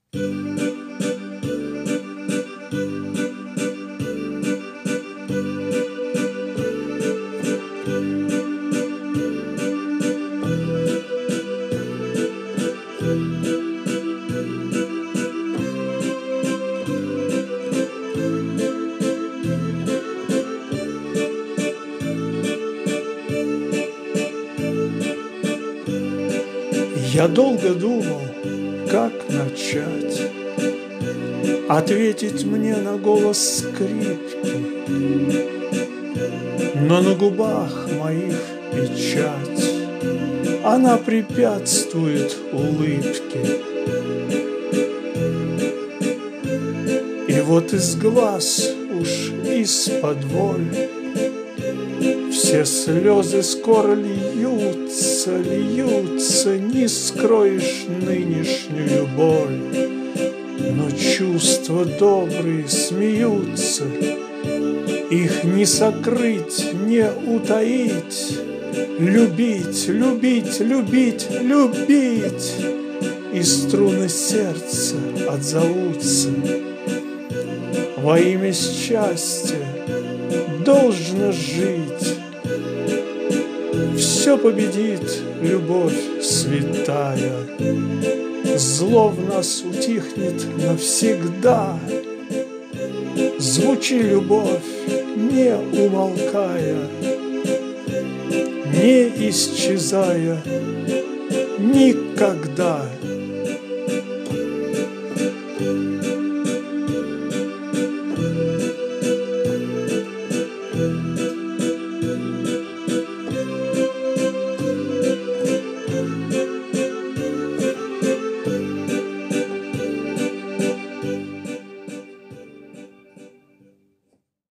Я долго думал, как начать ответить мне на голос скрипки, но на губах моих печать, она препятствует улыбке. И вот из глаз уж из-под воль все слезы скоро льются, льются, не скроешь нынешнюю боль. Но чувства добрые смеются, их не сокрыть, не утаить. Любить, любить, любить, любить, и струны сердца отзовутся. Во имя счастья должно жить. Все победит любовь святая, зло в нас утихнет навсегда. Звучи, любовь, не умолкая, не исчезая никогда.